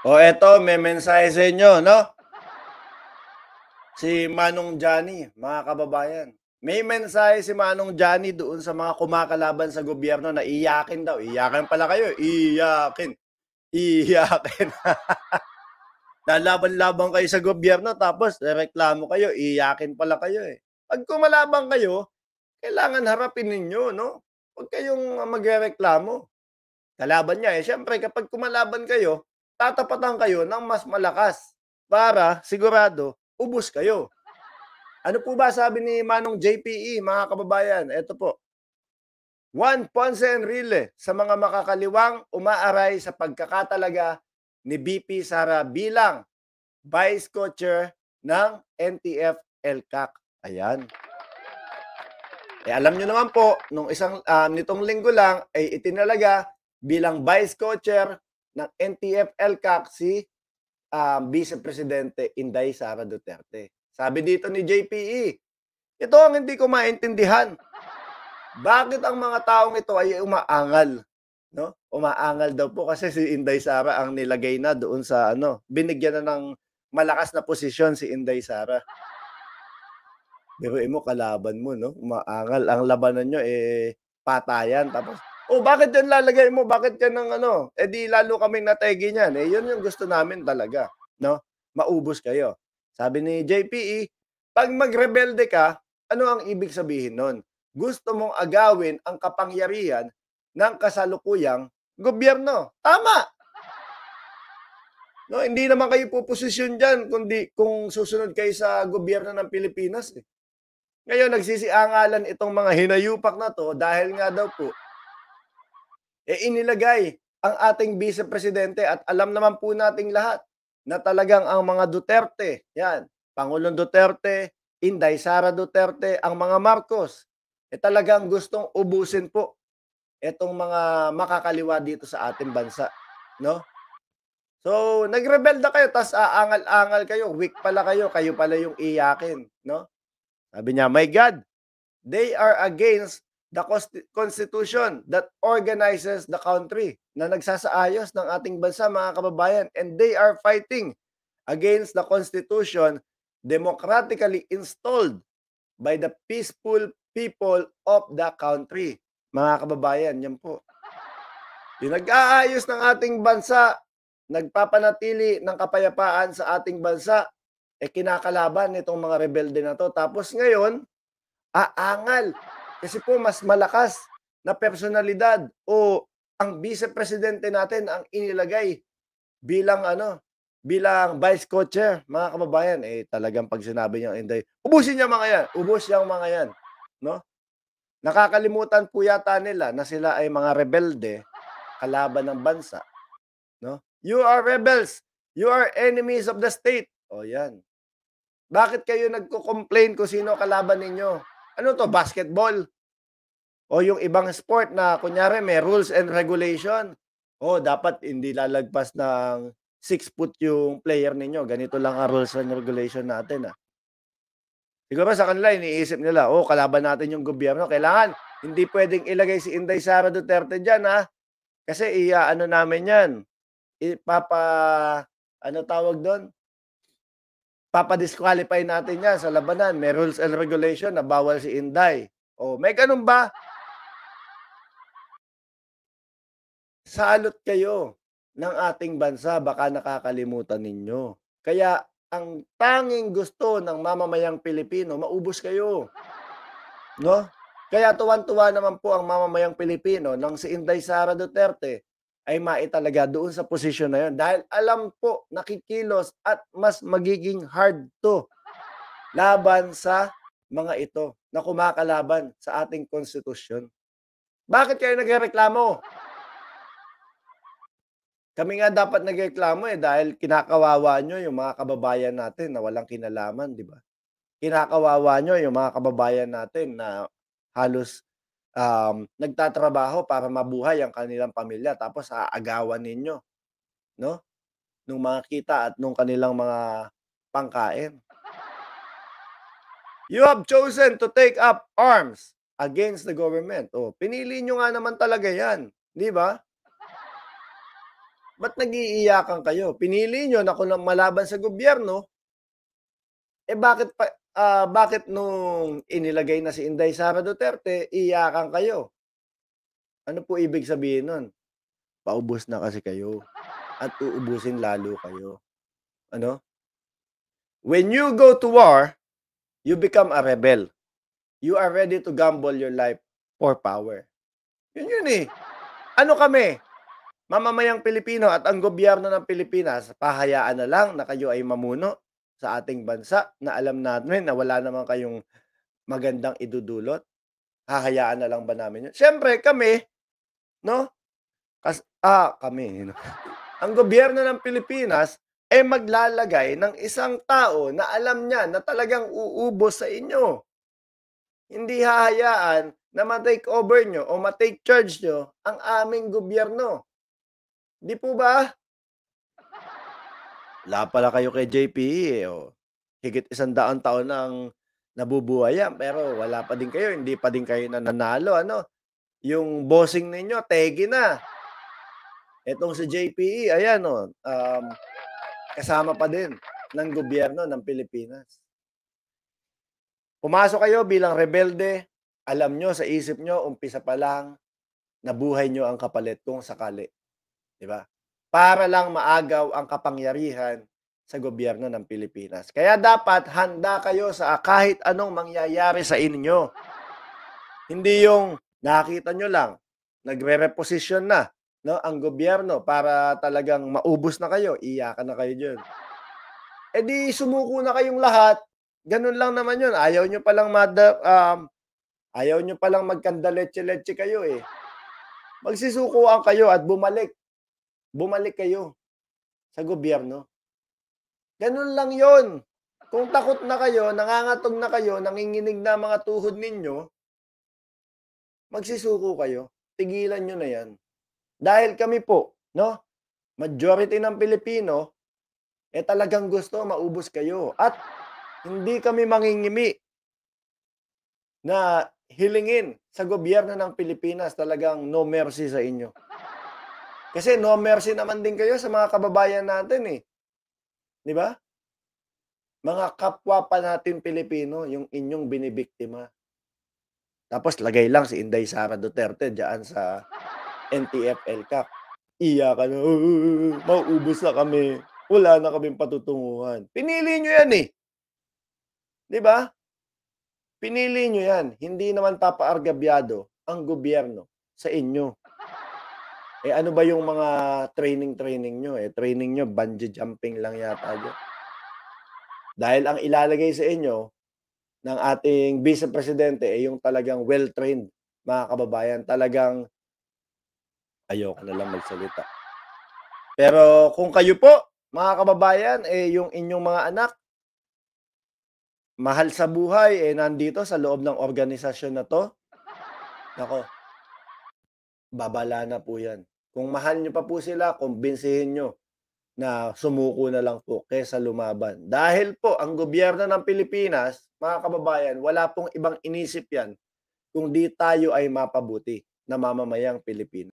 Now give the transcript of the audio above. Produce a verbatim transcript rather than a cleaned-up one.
O eto, may mensahe sa inyo, 'no? Si Manong Johnny, mga kababayan. May mensahe si Manong Johnny doon sa mga kumakalaban sa gobyerno na iyakin daw. Iyakin pala kayo, iyakin, iyakin. Lalaban-laban kayo sa gobyerno tapos rereklamo kayo, iyakin pala kayo, eh. 'Pag kumalaban kayo, kailangan harapin ninyo, 'no? Huwag kayong magrereklamo. Kalaban niya, eh, siyempre kapag kumalaban kayo, tatapatan kayo ng mas malakas para sigurado ubos kayo. Ano po ba sabi ni Manong J P E, mga kababayan? Eto po, Juan Ponce Enrile sa mga makakaliwang umaaray sa pagkakatalaga ni V P Sara bilang Vice Co-Chair ng N T F-ELCAC. Ayan. Eh, alam niyo naman po, nung isang, ah, nitong linggo lang ay itinalaga bilang Vice Co-Chair ng N T F-ELCAC si, ah, Vice Presidente Inday Sara Duterte. Sabi dito ni J P E, ito ang hindi ko maintindihan. Bakit ang mga taong ito ay umaangal, 'no? Umaangal daw po kasi si Inday Sara ang nilagay na doon sa ano, binigyan na ng malakas na posisyon si Inday Sara. Biruin mo kalaban mo, 'no, umaangal, ang labanan niyo, eh, patayan tapos, "Oh, bakit yan lalagay mo? Bakit yan ang ano?" Eh, di lalo kaming nategi niyan, eh, yun yung gusto namin talaga, 'no, maubos kayo. Sabi ni J P E, "'Pag magrebelde ka, ano ang ibig sabihin nun? Gusto mong agawin ang kapangyarihan ng kasalukuyang gobyerno." Tama, 'no, hindi naman kayo poposisyon diyan kundi kung susunod kayo sa gobyerno ng Pilipinas, eh. Ngayon nagsisiangalan itong mga hinayupak na 'to dahil nga daw po, eh, inilagay ang ating Vice Presidente at alam naman po nating lahat na talagang ang mga Duterte, 'yan, Pangulong Duterte, Inday Sara Duterte, ang mga Marcos, eh, talagang gustong ubusin po itong mga makakaliwa dito sa ating bansa, 'no? So, nagrebelda kayo ta's aangal-angal kayo, weak pala kayo, kayo pala yung iyakin, 'no? Sabi niya, "My God, they are against the consti constitution that organizes the country," na nagsasaayos ng ating bansa, mga kababayan, "and they are fighting against the constitution democratically installed by the peaceful people of the country." Mga kababayan, yan po. Yung nag-aayos ng ating bansa, nagpapanatili ng kapayapaan sa ating bansa, eh, kinakalaban nitong mga rebelde na 'to. Tapos ngayon, aangal. Kasi po mas malakas na personalidad o ang Vice Presidente natin ang inilagay bilang ano, bilang Vice Co-Chair, mga kababayan. Eh, talagang 'pag sinabi niyang Inday, ubusin niyo mga 'yan, ubos yang mga 'yan, 'no? Nakakalimutan po yata nila na sila ay mga rebelde, kalaban ng bansa, 'no? "You are rebels, you are enemies of the state." O 'yan. Bakit kayo nagko-complain kung sino kalaban ninyo? Ano 'to, basketball? O yung ibang sport na kunyari may rules and regulation. Oh, dapat hindi lalagpas ng six foot yung player ninyo, ganito lang ang rules and regulation natin, ah. Siguro sa kanila iniisip nila, "Oh, kalaban natin yung gobyerno, kailangan hindi puwedeng ilagay si Inday Sara Duterte diyan, ah, kasi i-aano namin 'yan, ipapa ano tawag dun, papa-disqualify natin 'yan sa labanan, may rules and regulation na bawal si Inday." Oh, may gano'n ba? Salot kayo ng ating bansa, baka nakakalimutan ninyo. Kaya ang tanging gusto ng mamamayang Pilipino, maubos kayo, 'no? Kaya tuwang-tuwa naman po ang mamamayang Pilipino nang si Inday Sara Duterte ay maitalaga doon sa posisyon na 'yon dahil alam po nakikilos at mas magiging hard 'to laban sa mga ito na kumakalaban sa ating konstitusyon. Bakit kayo nagrereklamo? Kami nga dapat nagreklamo, eh, dahil kinakawawa niyo yung mga kababayan natin na walang kinalaman, 'di ba? Kinakawawa niyo yung mga kababayan natin na halos, um, nagtatrabaho para mabuhay ang kanilang pamilya tapos aagawan ninyo, 'no, nung mga kita at nung kanilang mga pangkain. You have chosen to take up arms against the government. Oh, pinili niyo nga naman talaga 'yan, 'di ba? Ba't nag-iiyakan kayo? Pinili niyo na kung na malaban sa gobyerno, eh, bakit pa ah, bakit nung inilagay na si Inday Sara Duterte, iyakan kayo? Ano po ibig sabihin nun? Paubos na kasi kayo at uubusin lalo kayo, ano? When you go to war, you become a rebel. You are ready to gamble your life for power. Yun yun, eh. Ano kami, mamamayang Pilipino at ang gobyerno ng Pilipinas, pahayaan na lang na kayo ay mamuno sa ating bansa na alam namin na wala naman kayong magandang idudulot? Hahayaan na lang ba namin yun? Siyempre kami, 'no, kas ah, kami, 'no, ang gobyerno ng Pilipinas, eh, maglalagay ng isang tao na alam niya na talagang uubos sa inyo. Hindi hahayaan na ma-take over niyo o ma-take charge niyo ang aming gobyerno. 'Di po ba? Wala pala kayo kay J P E, eh, oh. Higit isang daang taon ng nabubuhay yan, pero wala pa din kayo, hindi pa din kayo nananalo, ano? Yung bossing ninyo tegi na. Etong si J P E, ayan, oh, um, kasama pa din ng gobyerno ng Pilipinas. Pumasok kayo bilang rebelde, alam niyo sa isip niyo umpisa pa lang na buhay niyo ang kapalit kung sakali, 'di ba? Para lang maagaw ang kapangyarihan sa gobyerno ng Pilipinas. Kaya dapat handa kayo sa kahit anong mangyayari sa inyo. Hindi yung nakita niyo lang, nagre-reposisyon na, 'no, ang gobyerno para talagang maubos na kayo, iyakan na kayo diyan. Eh, di sumuko na kayong lahat, gano'n lang naman 'yun. Ayaw niyo palang mada um, ayaw niyo palang magkandaletse-letse kayo, eh. Magsisukuan kayo at bumalik, bumalik kayo sa gobyerno. Gano'n lang 'yun. Kung takot na kayo, nangangatog na kayo, nanginginig na ang mga tuhod ninyo, magsisuko kayo. Tigilan niyo na 'yan. Dahil kami po, 'no, majority ng Pilipino, eh, talagang gusto maubos kayo at hindi kami mangingimi na hilingin sa gobyerno ng Pilipinas talagang no mercy sa inyo. Kasi no mercy naman din kayo sa mga kababayan natin, eh, 'di ba? Mga kapwa pa natin Pilipino yung inyong binibiktima. Tapos lagay lang si Inday Sara Duterte diyaan sa N T F L CAC. Iyakan na, "Mauubos na kami, wala na kaming patutunguhan." Pinili niyo 'yan, eh, 'di ba? Pinili niyo 'yan, hindi naman papaargabyado ang gobyerno sa inyo. Eh, ano ba yung mga training-training niyo, eh, training niyo bungee jumping lang yata diyan. Dahil ang ilalagay sa inyo ng ating Vice Presidente, eh, yung talagang well-trained, mga kababayan. Talagang ayoko na lang magsalita. Pero kung kayo po, mga kababayan, eh, yung inyong mga anak, mahal sa buhay, eh, nandito sa loob ng organisasyon na 'to, naku, babala na po 'yan. Kung mahal niyo pa po sila, kumbinsihin niyo na sumuko na lang po kaysa lumaban. Dahil po ang gobyerno ng Pilipinas, mga kababayan, wala pong ibang inisip 'yan kundi tayo ay mapabuti na mamamayang Pilipino.